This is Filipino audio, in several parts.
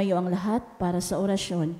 Mayo ang lahat para sa orasyon.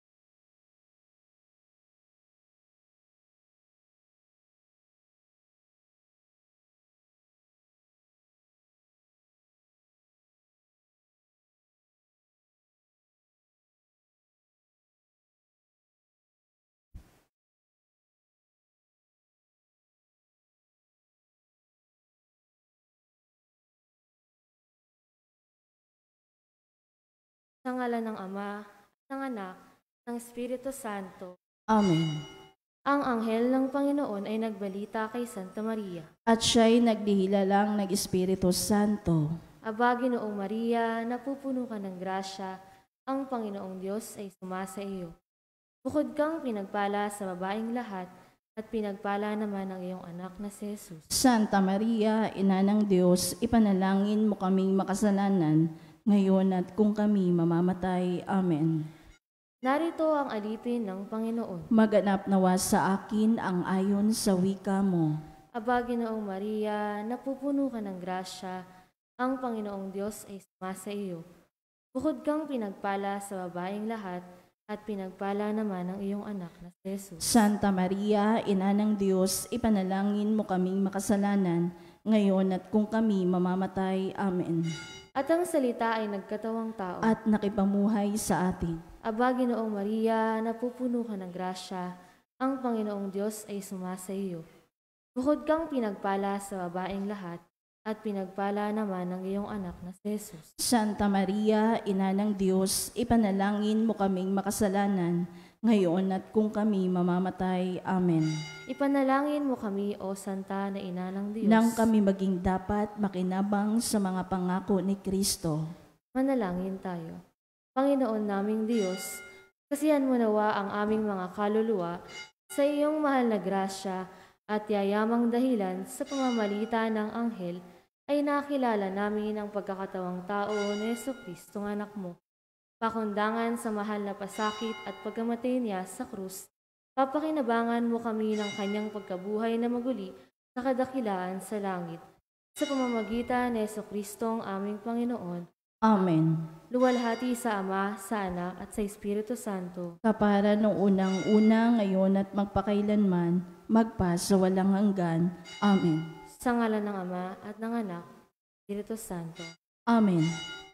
Sa ngalan ng Ama, ng Anak, ng Espiritu Santo. Amen. Ang anghel ng Panginoon ay nagbalita kay Santa Maria. At siya'y nagdihilalang ng Espiritu Santo. Aba, Ginoong Maria, napupuno ka ng grasya, ang Panginoong Diyos ay sumasa iyo. Bukod kang pinagpala sa babaeng lahat, at pinagpala naman ang iyong anak na si Jesus. Santa Maria, Ina ng Diyos, ipanalangin mo kaming makasalanan, ngayon at kung kami mamamatay. Amen. Narito ang alipin ng Panginoon. Maganap nawa sa akin ang ayon sa wika mo. Aba, Ginoong Maria, napupuno ka ng grasya, ang Panginoong Diyos ay sumasa iyo. Bukod kang pinagpala sa babaeng lahat, at pinagpala naman ang iyong anak na si Jesus. Santa Maria, Ina ng Diyos, ipanalangin mo kaming makasalanan, ngayon at kung kami mamamatay. Amen. At ang salita ay nagkatawang tao. At nakipamuhay sa atin. Aba, Ginoong Maria, napupuno ka ng grasya, ang Panginoong Diyos ay sumasa iyo. Bukod kang pinagpala sa babaeng lahat, at pinagpala naman ang iyong anak na si Jesus. Santa Maria, Ina ng Diyos, ipanalangin mo kaming makasalanan, ngayon at kung kami mamamatay. Amen. Ipanalangin mo kami, O Santa na Ina ng Diyos, nang kami maging dapat makinabang sa mga pangako ni Kristo. Manalangin tayo. Panginoon naming Diyos, kasihan mo nawa ang aming mga kaluluwa sa iyong mahal na grasya at yayamang dahilan sa pamamagitan ng anghel ay nakilala namin ang pagkakatawang tao ni Jesucristo ng anak mo. Pakundangan sa mahal na pasakit at pagkamatay niya sa krus, papakinabangan mo kami ng kanyang pagkabuhay na maguli sa kadakilaan sa langit. Sa pamamagitan ni Jesucristo ang aming Panginoon. Amen. Luwalhati sa Ama, sa Anak, at sa Espiritu Santo. Kapara nung unang-una, ngayon at magpakailanman, magpa sa walang hanggan. Amen. Sa ngalan ng Ama, at ng Anak, Espiritu Santo. Amen.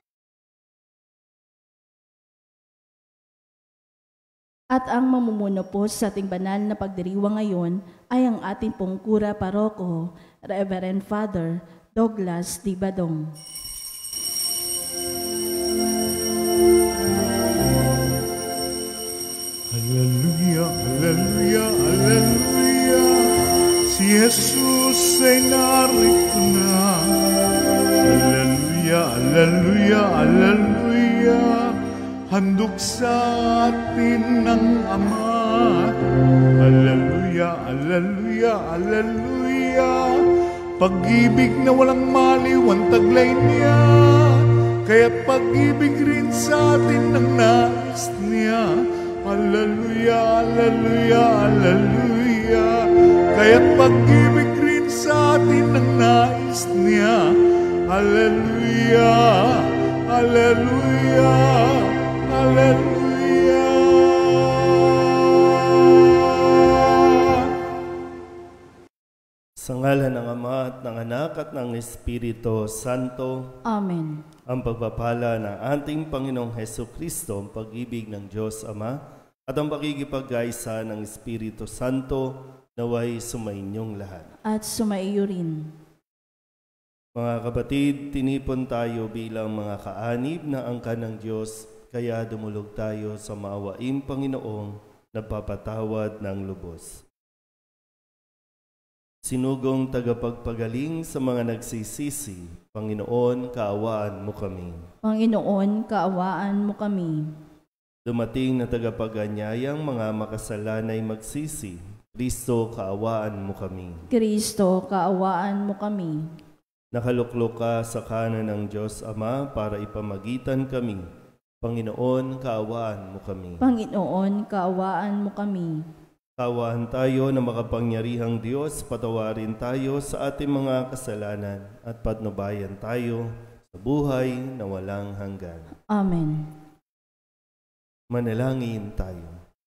At ang mamumuno po sa ating banal na pagdiriwang ngayon ay ang ating pong kura paroko, Reverend Father Douglas D. Badong. Hallelujah, hallelujah, hallelujah. Si Jesus ay narito na. Hallelujah, hallelujah, hallelujah. Handog sa atin ng Ama. Hallelujah, hallelujah, hallelujah. Pag-ibig na walang maliw ang taglay niya. Kaya't pag-ibig rin sa atin ng nais niya. Hallelujah, hallelujah, hallelujah. Kaya't pag-ibig rin sa atin ng nais niya. Hallelujah, hallelujah, hallelujah. Sa ngalan ng Ama at ng Anak at ng Espiritu Santo. Amen. Ang pagpapala ng ating Panginoong Hesukristo, ang pag-ibig ng Diyos Ama, at ang pakikipagkaisa ng Espiritu Santo naway sumainyong lahat. At sumaiyo rin. Mga kapatid, tinipon tayo bilang mga kaanib na angkan ng Diyos, kaya dumulog tayo sa maawaing Panginoong nagpapatawad ng lubos. Sinugong tagapagpagaling sa mga nagsisisi, Panginoon, kaawaan mo kami. Panginoon, kaawaan mo kami. Dumating na tagapaganyayang mga makasalanay magsisi, Kristo, kaawaan mo kami. Kristo, kaawaan mo kami. Nakaluklok ka sa kanan ng Diyos Ama para ipamagitan kami. Panginoon, kaawaan mo kami. Panginoon, kaawaan mo kami. Kaawaan tayo na makapangyarihang Diyos, patawarin tayo sa ating mga kasalanan at patnubayan tayo sa buhay na walang hanggan. Amen. Manalangin tayo.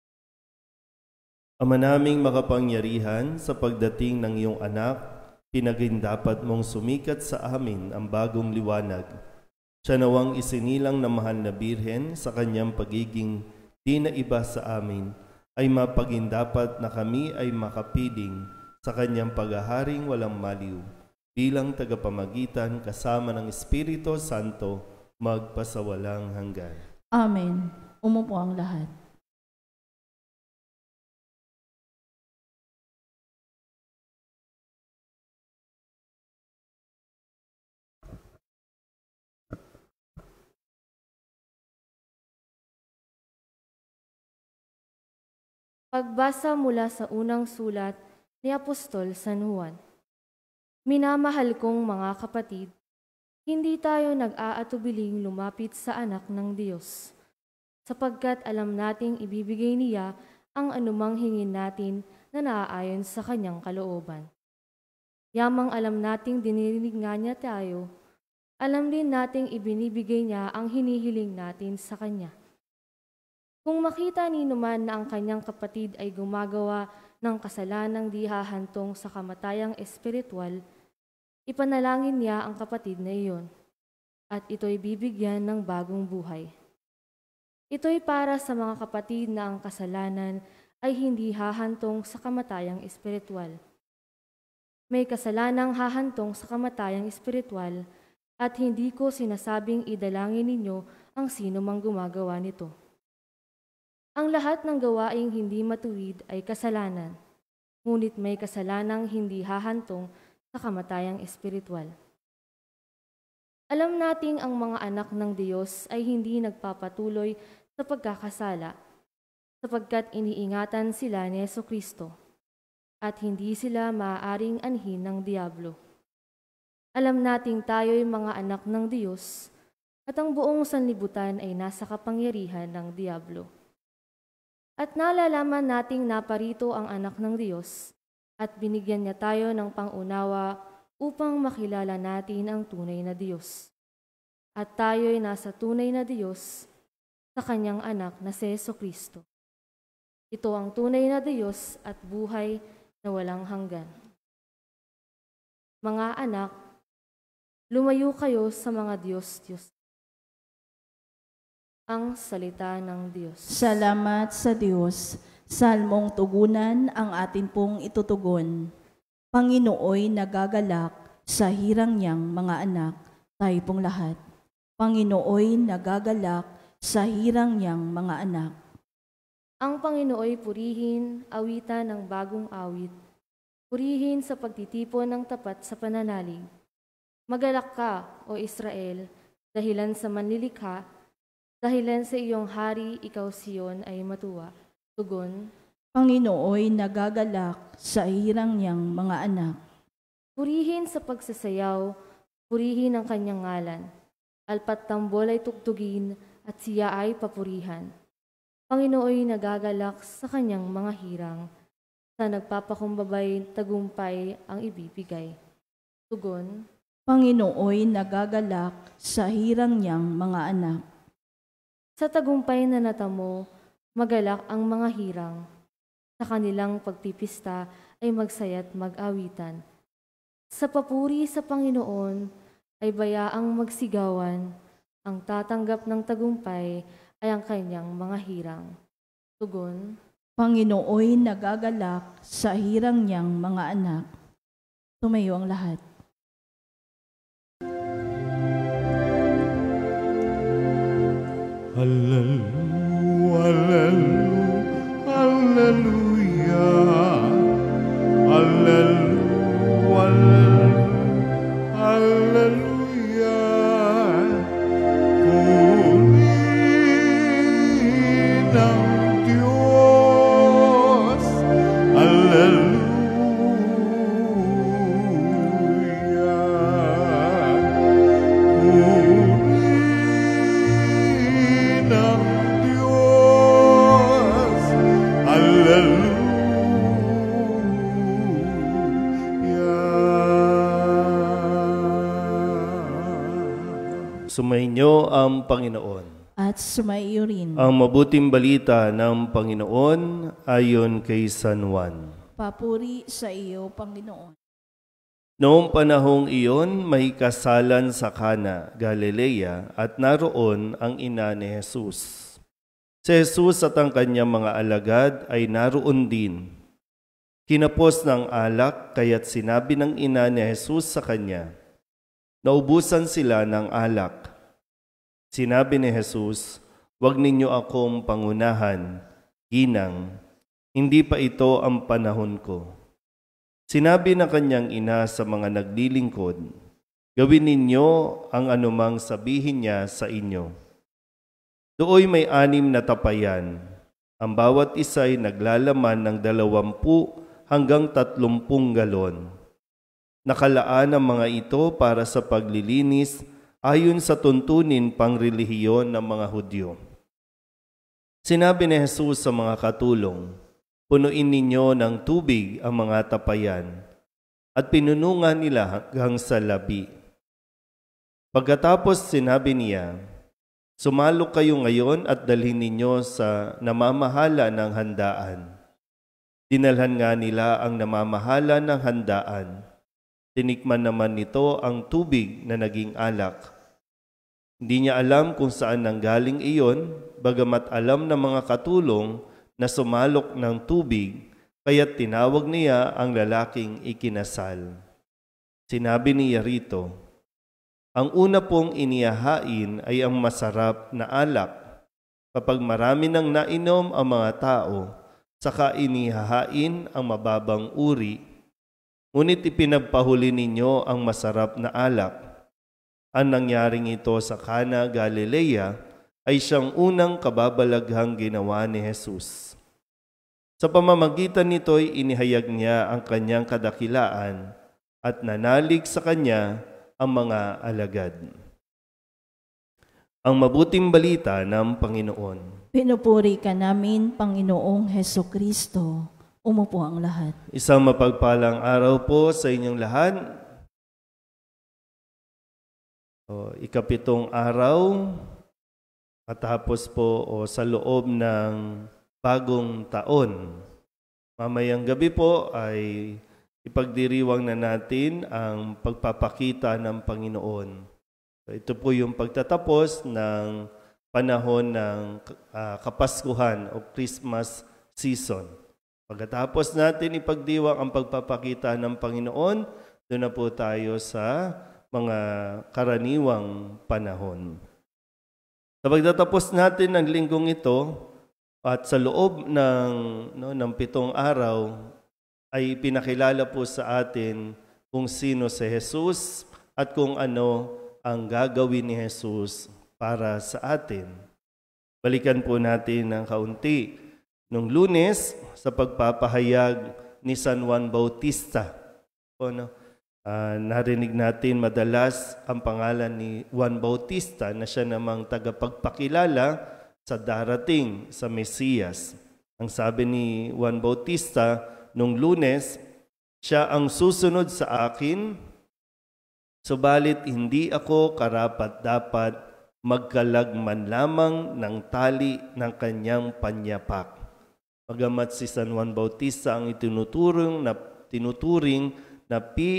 Ama naming makapangyarihan, sa pagdating ng iyong anak, pinagindapat mong sumikat sa amin ang bagong liwanag. Siya nawang isinilang na mahal na birhen sa kanyang pagiging di na iba sa amin, ay mapagindapat na kami ay makapiling sa kanyang paghaharing walang maliw, bilang tagapamagitan kasama ng Espiritu Santo, magpasawalang hanggan. Amen. Umupo ang lahat. Pagbasa mula sa unang sulat ni Apostol San Juan. Minamahal kong mga kapatid, hindi tayo nag-aatubiling lumapit sa anak ng Diyos, sapagkat alam nating ibibigay niya ang anumang hingin natin na naaayon sa kanyang kalooban. Yamang alam nating dinirinig nga niya tayo, alam din nating ibinibigay niya ang hinihiling natin sa kanya. Kung makita ni naman na ang kanyang kapatid ay gumagawa ng kasalanang di hahantong sa kamatayang espiritual, ipanalangin niya ang kapatid na iyon, at ito'y bibigyan ng bagong buhay. Ito'y para sa mga kapatid na ang kasalanan ay hindi hahantong sa kamatayang espiritual. May kasalanang hahantong sa kamatayang espiritual, at hindi ko sinasabing idalangin ninyo ang sino mang gumagawa nito. Ang lahat ng gawaing hindi matuwid ay kasalanan, ngunit may kasalanang hindi hahantong sa kamatayang espiritual. Alam nating ang mga anak ng Diyos ay hindi nagpapatuloy sa pagkakasala, sapagkat iniingatan sila ni Jesucristo, at hindi sila maaaring anhin ng Diablo. Alam nating tayo'y mga anak ng Diyos, at ang buong sanlibutan ay nasa kapangyarihan ng Diablo. At nalalaman nating naparito ang anak ng Diyos at binigyan niya tayo ng pangunawa upang makilala natin ang tunay na Diyos. At tayo'y nasa tunay na Diyos sa kanyang anak na si Jesucristo. Ito ang tunay na Diyos at buhay na walang hanggan. Mga anak, lumayo kayo sa mga Diyos-Diyos. Ang salita ng Diyos. Salamat sa Diyos. Salmong tugunan ang atin pong itutugon. Panginooy nagagalak sa hirang niyang mga anak, tayo pong lahat. Panginooy nagagalak sa hirang niyang mga anak. Ang Panginooy purihin, awitan ng bagong awit. Purihin sa pagtitipon ng tapat sa pananalig. Magalak ka, O Israel, dahilan sa manlilikha. Dahilan sa iyong hari, ikaw Sion ay matuwa. Tugon, Panginooy nagagalak sa hirang niyang mga anak. purihin sa pagsasayaw, purihin ang kanyang ngalan. Alpat tambol ay tugtugin at siya ay papurihan. Panginooy nagagalak sa kanyang mga hirang. Sa nagpapakumbabay, tagumpay ang ibibigay. Tugon, Panginooy nagagalak sa hirang niyang mga anak. sa tagumpay na natamo, magalak ang mga hirang. Sa kanilang pagpipista ay magsaya't mag-awitan. Sa papuri sa Panginoon ay bayaang magsigawan. Ang tatanggap ng tagumpay ay ang kanyang mga hirang. Tugon, Panginooy nagagalak sa hirang niyang mga anak. Tumayo ang lahat. Hallelujah, hallelujah, hallelujah, hallelujah. Purihin ang Diyos, hallelujah. Purihin ang Diyos, hallelujah. Sumainyo ang Panginoon. at sumaiyo rin. Ang mabuting balita ng Panginoon ayon kay San Juan. Papuri sa iyo, Panginoon. Noong panahong iyon, may kasalan sa Kana, Galilea, at naroon ang ina ni Jesus. Si Jesus at ang kanyang mga alagad ay naroon din. Kinapos ng alak, kaya't sinabi ng ina ni Jesus sa kanya, naubusan sila ng alak. Sinabi ni Jesus, huwag ninyo akong pangunahan, ginang, hindi pa ito ang panahon ko. Sinabi ng kanyang ina sa mga naglilingkod, gawin ninyo ang anumang sabihin niya sa inyo. Dooy may 6 na tapayan. Ang bawat isa'y naglalaman ng 20 hanggang 30 galon. Nakalaan ang mga ito para sa paglilinis ayon sa tuntunin pangrelihiyon ng mga Hudyo. Sinabi ni Jesus sa mga katulong, punuin ninyo ng tubig ang mga tapayan, at pinunungan nila hanggang sa labi. Pagkatapos sinabi niya, sumalok kayo ngayon at dalhin ninyo sa namamahala ng handaan. Dinalhan nga nila ang namamahala ng handaan. Tinikman naman nito ang tubig na naging alak. Hindi niya alam kung saan nanggaling iyon, bagamat alam ng mga katulong na sumalok ng tubig, kaya't tinawag niya ang lalaking ikinasal. Sinabi niya rito, ang una pong inihahain ay ang masarap na alak. Kapag marami nang nainom ang mga tao, saka inihahain ang mababang uri, ngunit ipinagpahuli ninyo ang masarap na alak. Ang nangyaring ito sa Kana, Galilea, ay siyang unang kababalaghang ginawa ni Jesus. Sa pamamagitan nito'y inihayag niya ang kanyang kadakilaan at nanalig sa kanya ang mga alagad. Ang mabuting balita ng Panginoon. Pinupuri ka namin, Panginoong Hesukristo. Umupo ang lahat. Isang mapagpalang araw po sa inyong lahat. Ikapitong araw, matapos po sa loob ng bagong taon. Mamayang gabi po ay ipagdiriwang na natin ang pagpapakita ng Panginoon. Ito po yung pagtatapos ng panahon ng Kapaskuhan o Christmas season. Pagkatapos natin ipagdiwang ang pagpapakita ng Panginoon, doon na po tayo sa mga karaniwang panahon. Sa pagtatapos natin ng linggong ito, at sa loob ng 7 araw, ay pinakilala po sa atin kung sino si Jesus at kung ano ang gagawin ni Jesus para sa atin. Balikan po natin ng kaunti. Nung Lunes, sa pagpapahayag ni San Juan Bautista, narinig natin madalas ang pangalan ni Juan Bautista na siya namang tagapagpakilala sa darating sa Mesiyas. Ang sabi ni Juan Bautista nung Lunes, siya ang susunod sa akin, subalit hindi ako karapat-dapat magkalag man lamang ng tali ng kanyang panyapak. Bagamat si San Juan Bautista ang tinuturing na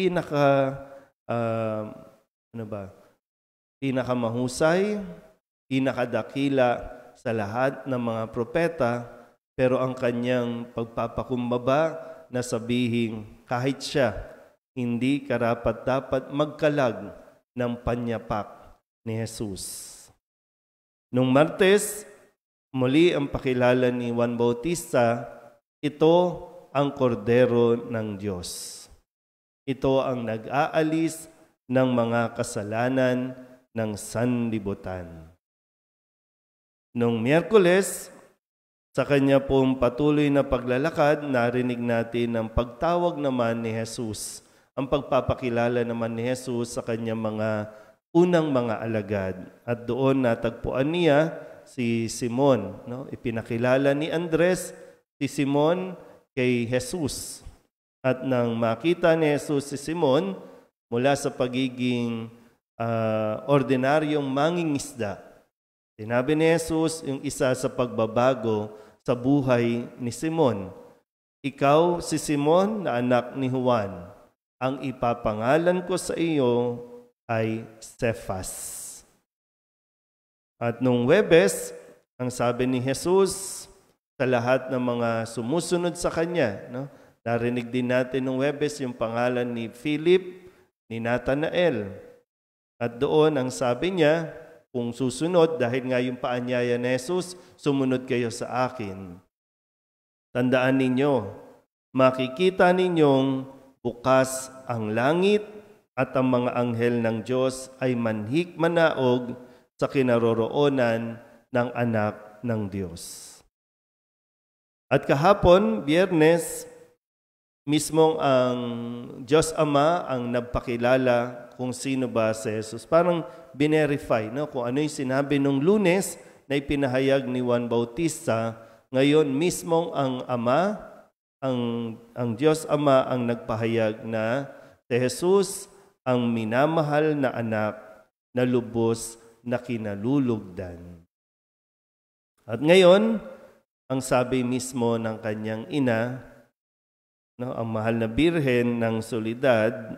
pinakamahusay, pinakadakila sa lahat ng mga propeta, pero ang kanyang pagpapakumbaba na sabihing kahit siya hindi karapat-dapat magkalag ng panyapak ni Jesus. Nung Martes, muli ang pakilala ni Juan Bautista, ito ang kordero ng Diyos. Ito ang nag-aalis ng mga kasalanan ng sanlibutan. Nung Miyerkules, sa kanya pong patuloy na paglalakad, narinig natin ang pagtawag naman ni Jesus, ang pagpapakilala naman ni Jesus sa kanyang mga unang mga alagad. At doon natagpuan niya si Simon. Ipinakilala ni Andres si Simon kay Jesus. At nang makita ni Jesus si Simon mula sa pagiging ordinaryong mangingisda, Sinabi ni Jesus yung isa sa pagbabago sa buhay ni Simon. Ikaw si Simon na anak ni Juan. Ang ipapangalan ko sa iyo ay Cephas. At nung Huwebes, ang sabi ni Jesus sa lahat ng mga sumusunod sa Kanya, no? Narinig din natin nung Huwebes yung pangalan ni Philip, ni Nathanael. At doon ang sabi niya, kung susunod, dahil nga yung paanyaya ni Jesus, sumunod kayo sa akin. Tandaan ninyo, makikita ninyong bukas ang langit at ang mga anghel ng Diyos ay manhik manaog sa kinaroroonan ng anak ng Diyos. At kahapon, Biyernes, mismong ang Diyos Ama ang nagpakilala kung sino ba si Jesus. Parang binerify, no? Kung ano yung sinabi nung Lunes na ipinahayag ni Juan Bautista, ngayon mismong ang Ama, ang Diyos Ama ang nagpahayag na si Jesus ang minamahal na anak na lubos na kinalulugdan. At ngayon, ang sabi mismo ng kanyang ina, no, ang mahal na birhen ng solidad,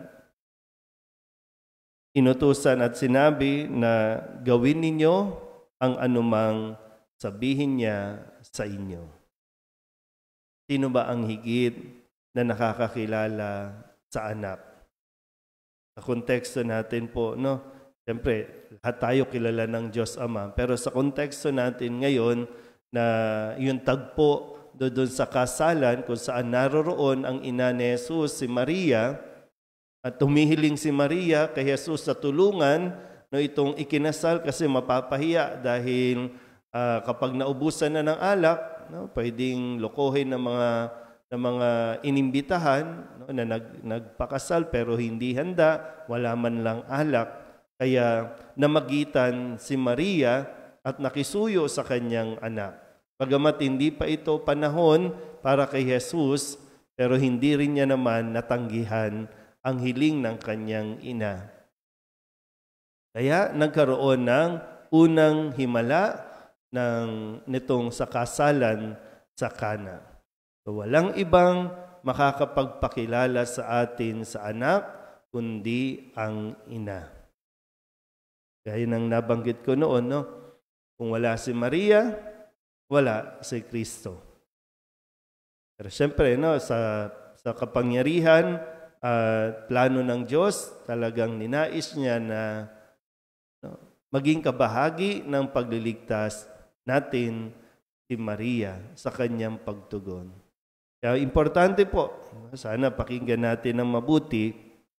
inutusan at sinabi na gawin ninyo ang anumang sabihin niya sa inyo. Sino ba ang higit na nakakakilala sa anak? Sa konteksto natin po, no? Siyempre, lahat tayo kilala ng Diyos Ama. Pero sa konteksto natin ngayon, na yung tagpo doon sa kasalan, kung saan naroroon ang ina ni Jesus, si Maria, at tumihiling si Maria kay Jesus sa tulungan, no, itong ikinasal kasi mapapahiya dahil kapag naubusan na ng alak, no, pwedeng lokohin ng mga inimbitahan, no, na nagpakasal pero hindi handa, wala man lang alak. Kaya namagitan si Maria at nakisuyo sa kanyang anak. Bagamat hindi pa ito panahon para kay Jesus, pero hindi rin niya naman natanggihan ang hiling ng kanyang ina. Kaya nagkaroon ng unang himala nitong sa kasalan sa Kana. So, walang ibang makakapagpakilala sa atin sa anak, kundi ang ina. Gaya ng nabanggit ko noon, no? Kung wala si Maria, wala si Kristo. Pero siyempre, no, sa kapangyarihan at plano ng Diyos, talagang ninais niya na, no, maging kabahagi ng pagliligtas natin si Maria sa kanyang pagtugon. Kaya importante po, sana pakinggan natin ng mabuti,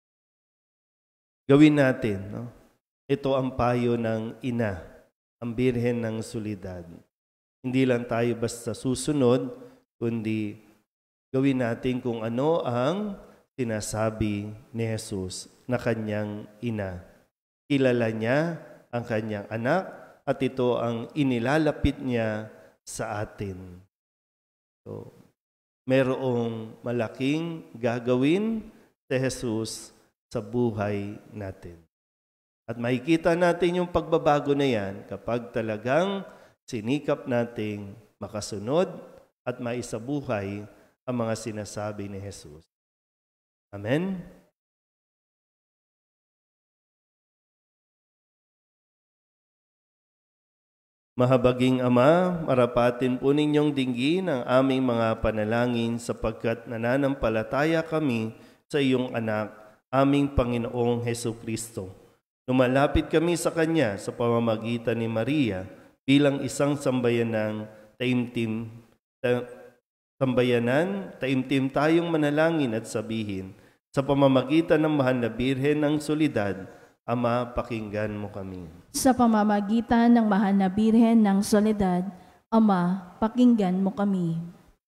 gawin natin, no? Ito ang payo ng ina, ang birhen ng solidad. Hindi lang tayo basta susunod, kundi gawin natin kung ano ang sinasabi ni Jesus na kanyang ina. Kilala niya ang kanyang anak at ito ang inilalapit niya sa atin. So, merong malaking gagawin si Jesus sa buhay natin. At makikita natin yung pagbabago na yan kapag talagang sinikap nating makasunod at maisabuhay ang mga sinasabi ni Jesus. Amen? Mahabaging Ama, marapatin po ninyong dinggin ang aming mga panalangin sapagkat nananampalataya kami sa iyong anak, aming Panginoong Hesukristo. Lumalapit kami sa Kanya sa pamamagitan ni Maria bilang isang sambayanan, taimtim tayong manalangin at sabihin, sa pamamagitan ng mahal na birhen ng solidad, Ama, pakinggan mo kami. Sa pamamagitan ng mahal na birhen ng solidad, Ama, pakinggan mo kami.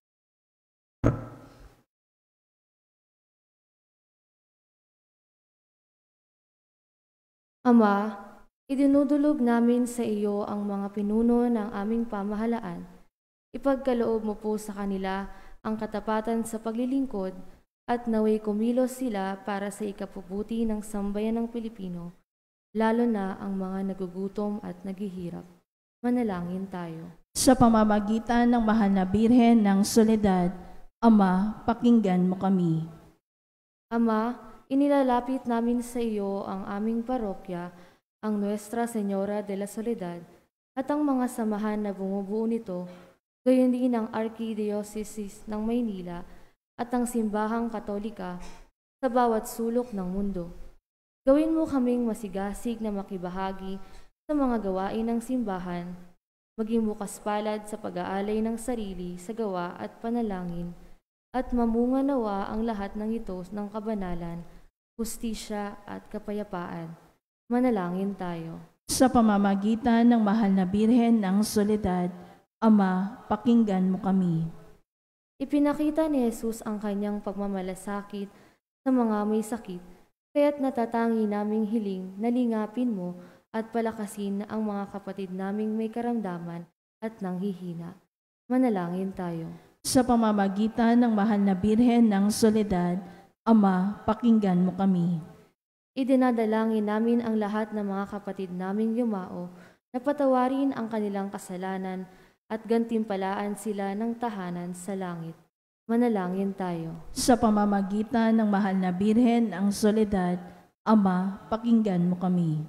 Ama, idinudulog namin sa iyo ang mga pinuno ng aming pamahalaan. Ipagkaloob mo po sa kanila ang katapatan sa paglilingkod at naway kumilos sila para sa ikapubuti ng sambayan ng Pilipino, lalo na ang mga nagugutom at naghihirap. Manalangin tayo. Sa pamamagitan ng mahal na Birhen ng Soledad, Ama, pakinggan mo kami. Ama, inilalapit namin sa iyo ang aming parokya, ang Nuestra Señora de la Soledad, at ang mga samahan na bumubuo nito, gayon din ang Archdiocese ng Maynila at ang Simbahang Katolika sa bawat sulok ng mundo. Gawin mo kaming masigasig na makibahagi sa mga gawain ng simbahan, maging bukas palad sa pag-aalay ng sarili sa gawa at panalangin, at mamunga nawa ang lahat ng ito ng kabanalan, hustisya at kapayapaan. Manalangin tayo. Sa pamamagitan ng mahal na Birhen ng Soledad, Ama, pakinggan mo kami. Ipinakita ni Jesus ang kanyang pagmamalasakit sa mga may sakit, kaya't natatangi naming hiling na lingapin mo at palakasin ang mga kapatid naming may karamdaman at nanghihina. Manalangin tayo. Sa pamamagitan ng mahal na Birhen ng Soledad, Ama, pakinggan mo kami. Idinadalangin namin ang lahat ng mga kapatid naming yumao na patawarin ang kanilang kasalanan at gantimpalaan sila ng tahanan sa langit. Manalangin tayo. Sa pamamagitan ng mahal na Birhen ng Soledad, Ama, pakinggan mo kami.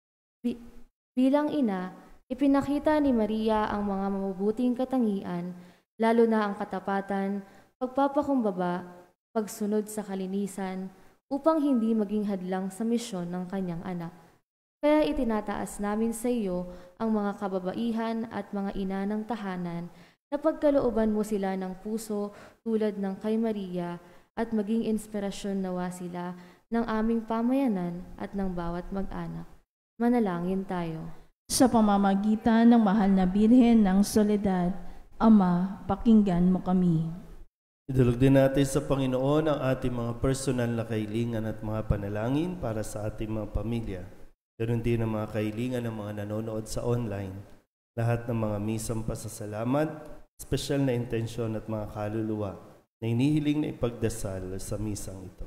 Bilang ina, ipinakita ni Maria ang mga mabubuting katangian, lalo na ang katapatan, pagpapakumbaba, pagsunod sa kalinisan, upang hindi maging hadlang sa misyon ng kanyang anak. Kaya itinataas namin sa iyo ang mga kababaihan at mga ina ng tahanan na pagkalooban mo sila ng puso tulad ng kay Maria at maging inspirasyon nawa sila ng aming pamayanan at ng bawat mag-anak. Manalangin tayo. Sa pamamagitan ng mahal na Birhen ng Soledad, Ama, pakinggan mo kami. Idulog din natin sa Panginoon ang ating mga personal na kahilingan at mga panalangin para sa ating mga pamilya. Ganun din ang mga kahilingan ng mga nanonood sa online. Lahat ng mga misang pasasalamat, espesyal na intensyon at mga kaluluwa na inihiling na ipagdasal sa misang ito.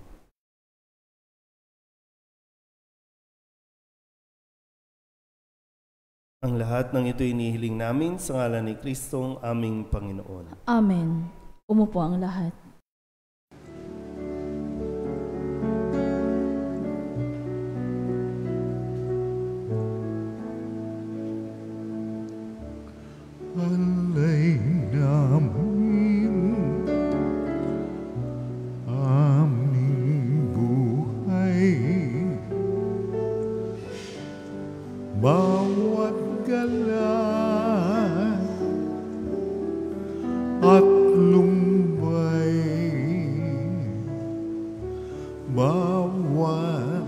Ang lahat ng ito inihiling namin sa ngalan ni Kristong aming Panginoon. Amen. Umupo ang lahat. Alay namin aming buhay, bawat gala at lumbay, bawat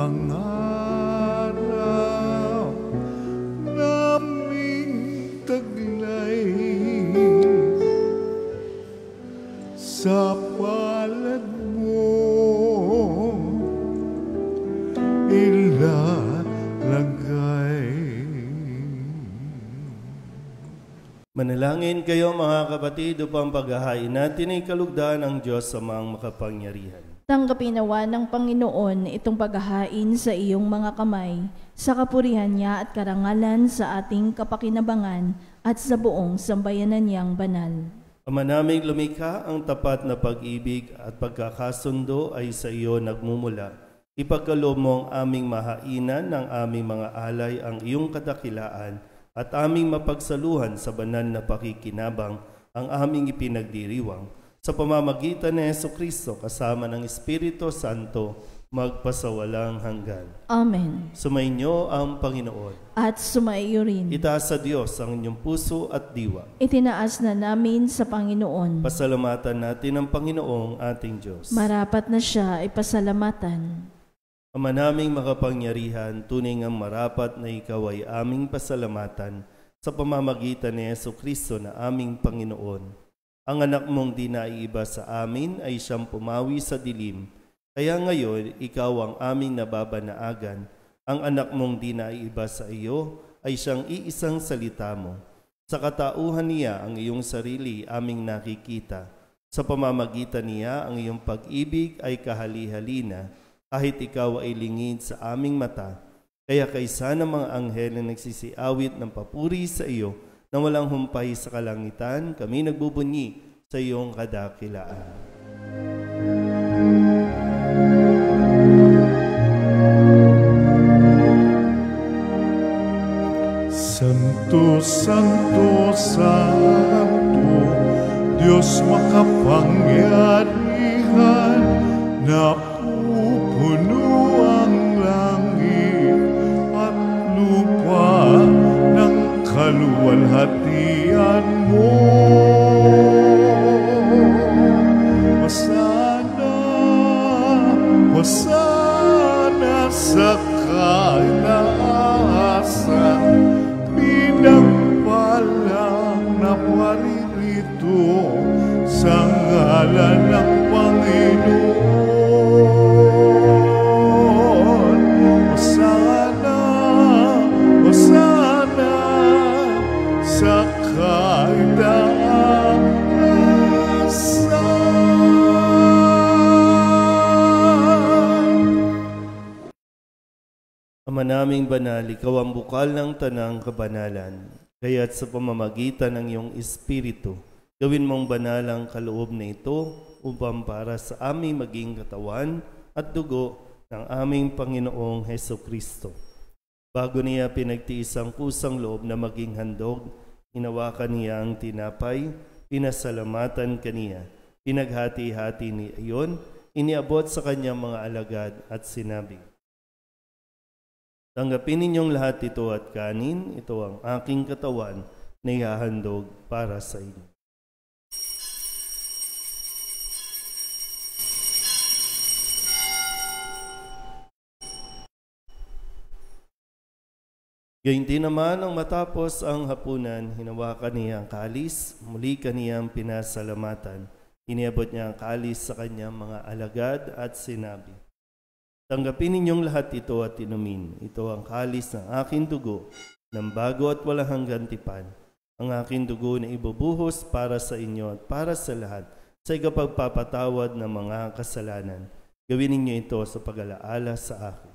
pangarap naming taglay, sa palad mo ilalagay. Manalangin kayo mga kapatid upang paghahain natin ay kalugdan ng Diyos sa mga makapangyarihan. Tanggapin nawa ng Panginoon itong paghahain sa iyong mga kamay, sa kapurihan niya at karangalan sa ating kapakinabangan at sa buong sambayanan niyang banal. Ama naming lumikha, ang tapat na pag-ibig at pagkakasundo ay sa iyo nagmumula. Ipagkaloob mo ang aming mahainan ng aming mga alay ang iyong kadakilaan at aming mapagsaluhan sa banal na pakikinabang ang aming ipinagdiriwang. Sa pamamagitan ni Jesucristo kasama ng Espiritu Santo, magpasawalang hanggan. Amen. Sumainyo ang Panginoon. At sumaiyo rin. Itaas sa Diyos ang inyong puso at diwa. Itinaas na namin sa Panginoon. Pasalamatan natin ang Panginoong ating Diyos. Marapat na siya ay pasalamatan. Ama naming makapangyarihan, tunay ngang marapat na ikaw ay aming pasalamatan sa pamamagitan ni Jesucristo na aming Panginoon. Ang anak mong di naiiba sa amin ay siyang pumawi sa dilim. Kaya ngayon, ikaw ang aming nababanaagan. Ang anak mong di naiiba sa iyo ay siyang iisang salita mo. Sa katauhan niya ang iyong sarili aming nakikita. Sa pamamagitan niya ang iyong pag-ibig ay kahali-halina. Kahit ikaw ay lingid sa aming mata, Kaya kaisa ng mga anghel na nagsisiawit ng papuri sa iyo na walang humpay sa kalangitan, kami nagbubunyi sa iyong kadakilaan. Santo, Santo, Santo, Diyos makapangyarihan, napupuno ang langit at lupa ng kaluwalhatian mo. Hosana, Hosana sa kaitaasan, pinagpalang na paririto sa ngalan ng Panginoon. Hosana, Hosana sa kaitaasan. Ama naming banal, ikaw ang bukal ng tanang kabanalan. Kaya't sa pamamagitan ng iyong Espiritu, gawin mong banal ang kaloob na ito upang para sa aming maging katawan at dugo ng aming Panginoong Heso Kristo. Bago niya pinagtiis ang kusang loob na maging handog, hinawakan niya ang tinapay, pinasalamatan kaniya, pinaghati-hati niya iyon, iniabot sa kanyang mga alagad at sinabi, tanggapin ninyong lahat ito at kanin, ito ang aking katawan na ihahandog para sa inyo. Gayun din naman ang matapos ang hapunan, hinawakan niya ang kalis, muli kaniyang pinasalamatan. Iniabot niya ang kalis sa kanyang mga alagad at sinabi, tanggapin ninyong lahat ito at inumin. Ito ang kalis ng aking dugo, ng bago at walang hanggang tipan. Ang aking dugo na ibubuhos para sa inyo at para sa lahat sa ikapagpapatawad ng mga kasalanan. Gawin ninyo ito sa pag-alaala sa akin.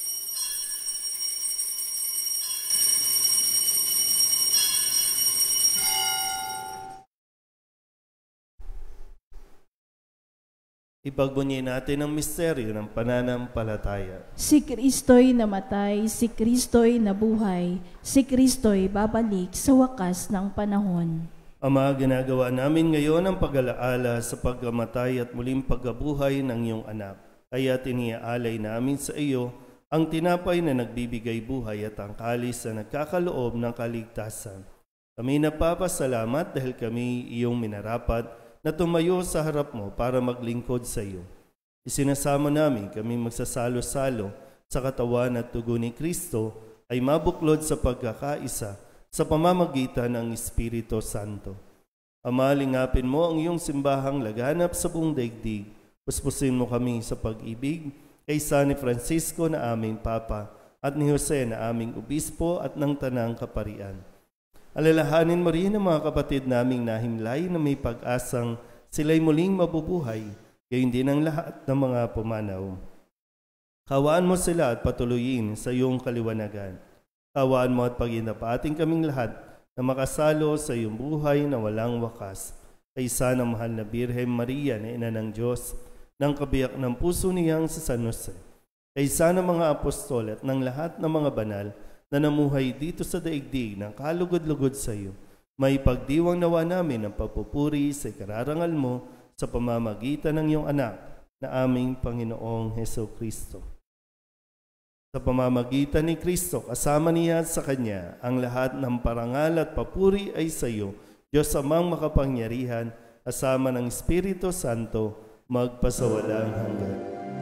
Ipagbunyi natin ang misteryo ng pananampalataya. Si Kristo'y namatay, si Kristo'y nabuhay, si Kristo'y babalik sa wakas ng panahon. Ama, ginagawa namin ngayon ang pag-alaala sa pagkamatay at muling pagkabuhay ng iyong anak. Kaya tiniaalay namin sa iyo ang tinapay na nagbibigay buhay at ang kalis na nagkakaloob ng kaligtasan. Kami napapasalamat dahil kami iyong minarapat na tumayo sa harap mo para maglingkod sa iyo. Isinasama namin kami magsasalo-salo sa katawan at dugo ni Kristo ay mabuklod sa pagkakaisa sa pamamagitan ng Espiritu Santo. Ama, lingapin mo ang iyong simbahang laganap sa buong daigdig. Puspusin mo kami sa pag-ibig kay San Francisco na aming Papa at ni Jose na aming Obispo at ng Tanang Kaparian. Alalahanin mo rin ang mga kapatid naming nahimlay na may pag-asang sila'y muling mabubuhay, gayon din ang lahat ng mga pumanaw. Kawaan mo sila at patuloyin sa iyong kaliwanagan. Kawaan mo at paginapating kaming lahat na makasalo sa iyong buhay na walang wakas. Kaysa ng mahal na Birhen Maria na Ina ng Diyos, ng kabiyak ng puso niyang sa San Jose. Kaysa ng mga apostol at ng lahat ng mga banal na namuhay dito sa daigdig ng kalugod-lugod sa iyo, may pagdiwang nawa namin ang pagpupuri sa ikararangal mo sa pamamagitan ng iyong anak na aming Panginoong Heso Kristo. Sa pamamagitan ni Kristo, kasama niya sa Kanya, ang lahat ng parangal at papuri ay sa iyo, Diyos Amang makapangyarihan, kasama ng Espiritu Santo, magpasawalang hanggan.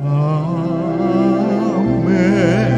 Amen.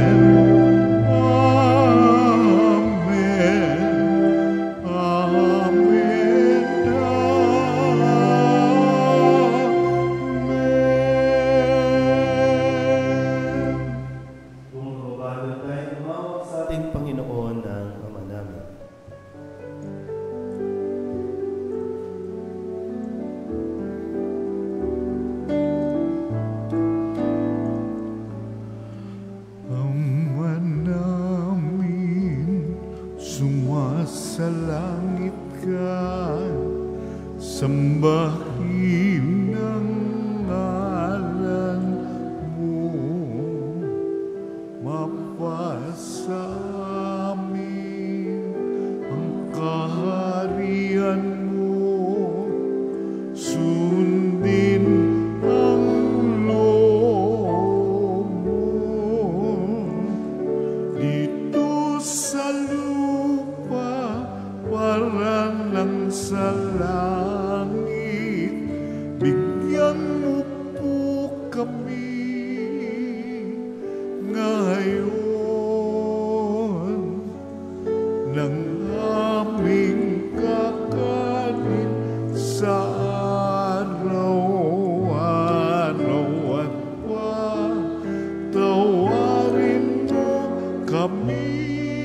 mapasamin ang kaharian mo, sundin ang loob mo dito sa lupa parang lang sa langit. Bigyan mo po kami ngayon ng aming kakanin sa araw-araw at patawarin mo kami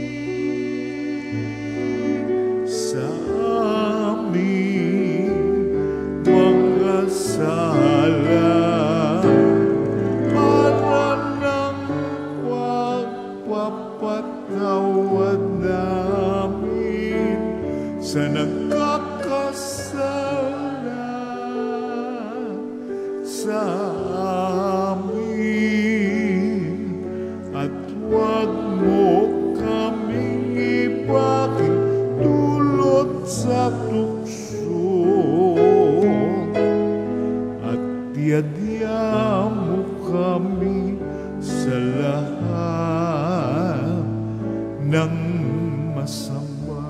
sa aming mga sala para ng pagpapatawad namin sa nagkakasala sa amin, at huwag mo kaming ibagin dulot sa tukso, at diadya mo kami sa lahat ng masama.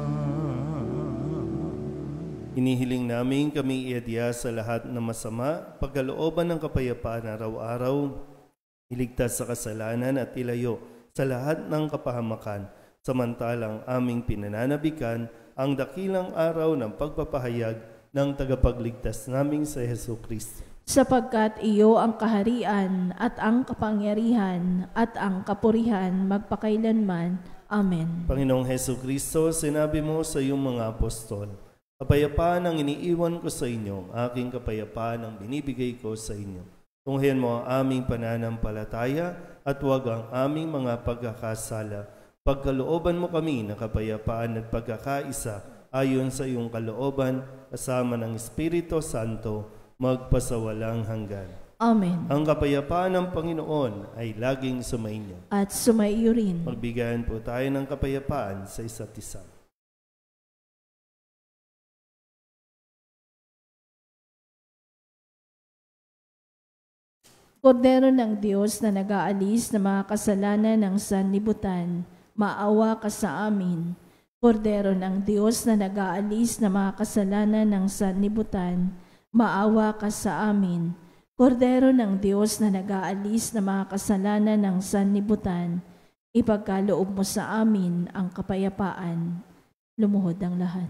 Inihiling namin kami iadya sa lahat ng masama, pagkalooban ng kapayapaan araw-araw, iligtas sa kasalanan at ilayo sa lahat ng kapahamakan, samantalang aming pinananabikan ang dakilang araw ng pagpapahayag ng tagapagligtas naming sa Hesus Kristo. Sapagkat iyo ang kaharian at ang kapangyarihan at ang kapurihan magpakailanman. Amen. Panginoong Hesus Kristo, sinabi mo sa iyong mga apostol, kapayapaan ang iniiwan ko sa inyo, aking kapayapaan ang binibigay ko sa inyo. Tunghayan mo ang aming pananampalataya at huwag ang aming mga pagkakasala. Pagkalooban mo kami na kapayapaan at pagkakaisa ayon sa iyong kalooban, kasama ng Espiritu Santo, magpasawalang hanggan. Amen. Ang kapayapaan ng Panginoon ay laging sumainyo. At sumaiyo rin. Magbigayan po tayo ng kapayapaan sa isa't isa. Kordero ng Diyos na nag-aalis ng mga kasalanan ng sanlibutan, maawa ka sa amin. Kordero ng Diyos na nag-aalis ng mga kasalanan ng sanlibutan, maawa ka sa amin. Kordero ng Diyos na nag-aalis ng mga kasalanan ng sanlibutan, ipagkaloob mo sa amin ang kapayapaan. Lumuhod ang lahat.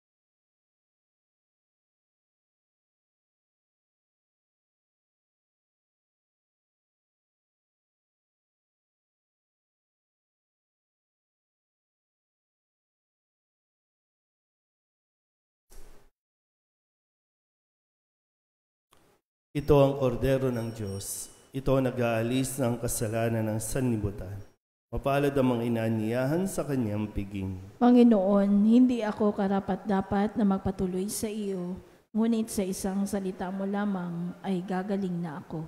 Ito ang kordero ng Diyos. Ito ang nag-aalis ng kasalanan ng sanlibutan. Mapalad ang mga inaanyayahan sa kanyang piging. Panginoon, hindi ako karapat-dapat na magpatuloy sa iyo, ngunit sa isang salita mo lamang ay gagaling na ako.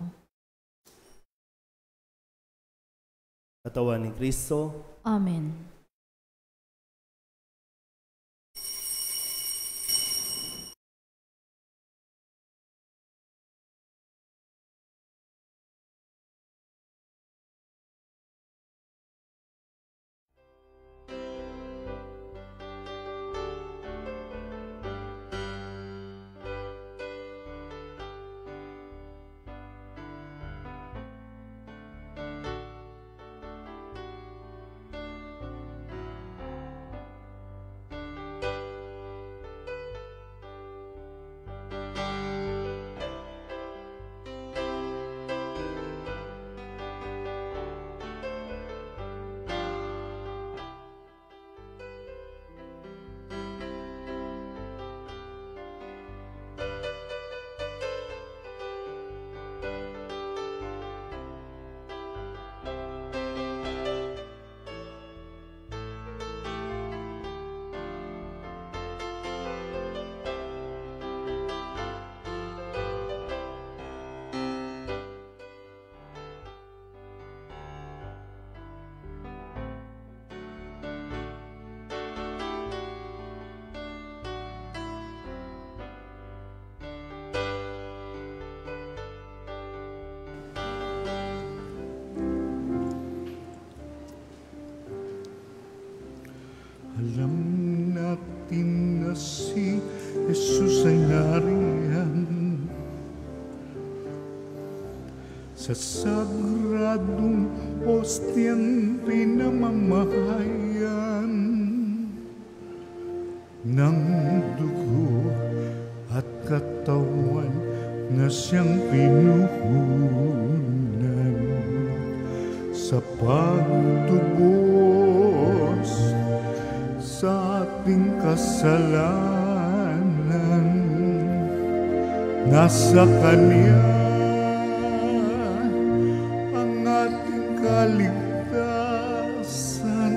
Katawan ni Kristo. Amen. Alam natin na si Jesus ay nariyan sa sagradong ostyang pinamamahayan ng dugo at katawan na siyang pinuhunan sa pagtubos sa ating kasalanan. Nasa Kanya ang ating kaligtasan,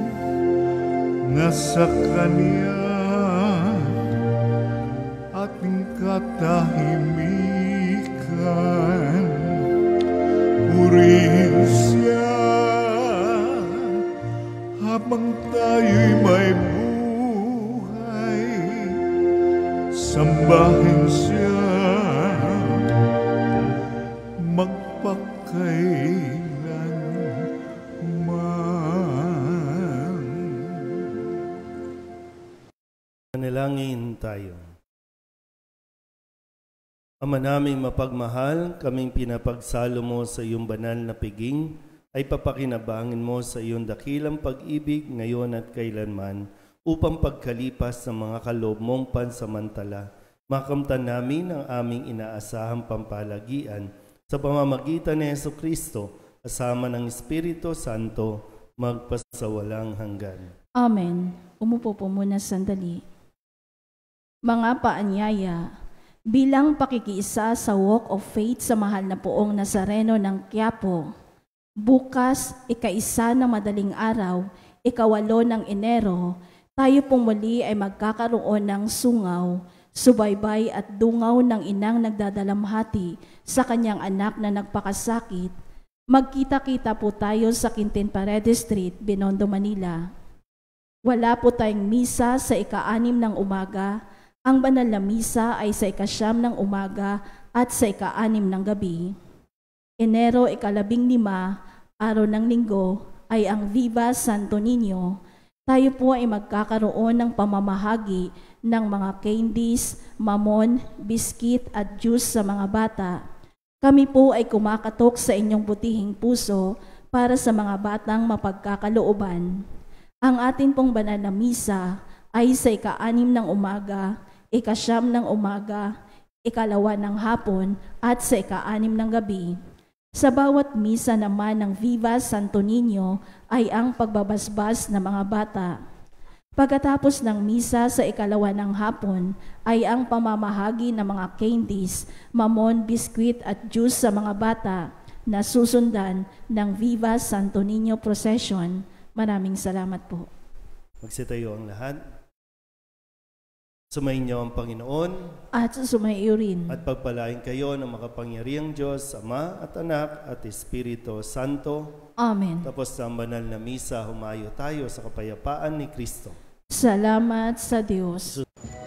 nasa Kanya ating katahimikan. Purihin siya habang tayo'y may buhay. Sambahin siya magpakailanman. Manalangin tayo. Ama naming mapagmahal, kaming pinapagsalo mo sa iyong banal na piging, ay papakinabangin mo sa iyong dakilang pag-ibig ngayon at kailanman, upang pagkalipas ng mga kaloob mong pansamantala, makamtan namin ang aming inaasahang pampalagian sa pamamagitan ni Jesucristo, kasama ng Espiritu Santo, magpasawalang hanggan. Amen. Umupo po muna sandali. Mga paanyaya, bilang pakikiisa sa Walk of Faith sa mahal na poong Nazareno ng Quiapo, bukas, ika-1 ng madaling araw, ika-8 ng Enero, tayo pong muli ay magkakaroon ng sungaw, subaybay at dungaw ng inang nagdadalamhati sa kanyang anak na nagpakasakit. Magkita-kita po tayo sa Quintin Paredes Street, Binondo, Manila. Wala po tayong misa sa ika-6 ng umaga. Ang banal na misa ay sa ika-9 ng umaga at sa ika-6 ng gabi. Enero ika-15, araw ng linggo, ay ang Viva Santo Niño. Tayo po ay magkakaroon ng pamamahagi ng mga candies, mamon, biskit at juice sa mga bata. Kami po ay kumakatok sa inyong butihing puso para sa mga batang mapagkakalooban. Ang atin pong banal na misa ay sa ika-6 ng umaga, ika-9 ng umaga, ika-2 ng hapon at sa ika-6 ng gabi. Sa bawat misa naman ng Viva Santo Niño ay ang pagbabasbas ng mga bata. Pagkatapos ng misa sa ika-2 ng hapon ay ang pamamahagi ng mga candies, mamon, biskwit at juice sa mga bata na susundan ng Viva Santo Niño procession. Maraming salamat po. Magsitayo ang lahat. Sumayin niyo ang Panginoon At sumayo rin. at pagpalain kayo ng makapangyarihang Diyos, Ama at Anak at Espiritu Santo. Amen. Tapos sa banal na misa, humayo tayo sa kapayapaan ni Kristo. Salamat sa Diyos.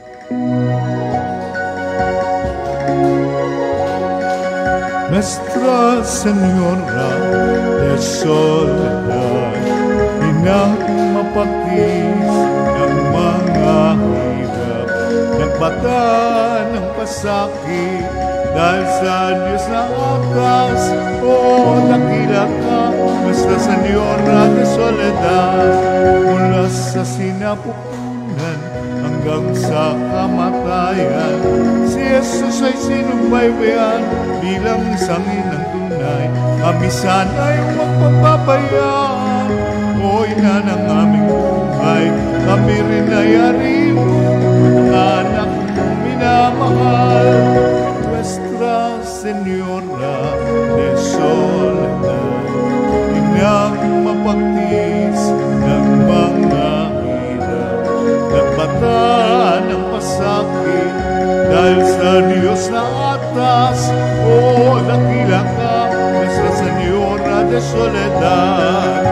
Nuestra Señora de Soledad, inang mapakis ng mga hirap, nagbata ng pasakit, dahil sa Diyos na atas, dakila ka, Nuestra Señora de Soledad, mula sa sinapupunan hanggang sa kamatayan. Si Jesus ay sinubaybayan bilang isang inang tunay. Kami sana'y magpapabayaan, o ina ng aming buhay. Kami rin ay arin mo, mga anak mong minamahal. Nuestra Señora de Soledad, inang mapagtis ng mga hirap, nagbata ng pasakit, dahil sa Diyos na atas, dakila ka, Nuestra Señora de Soledad.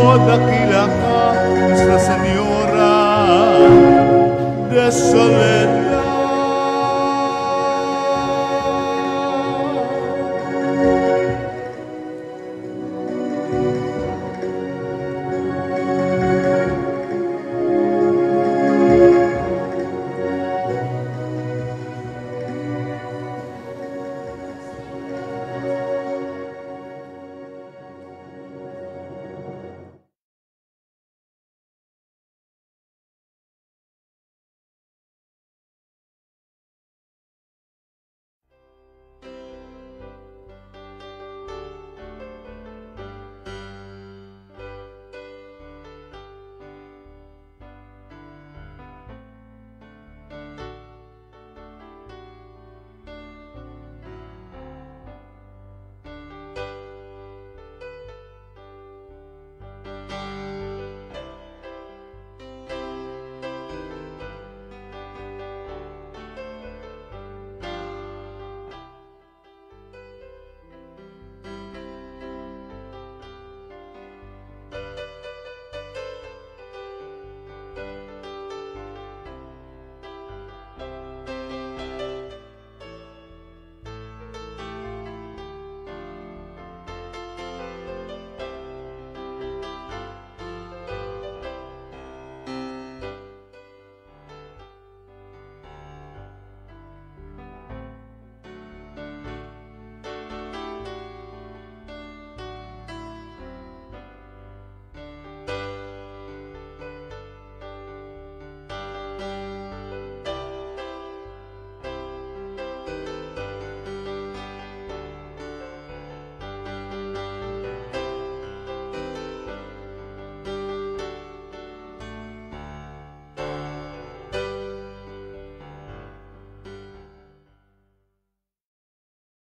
Dakila ka, Nuestra Señora de Soledad.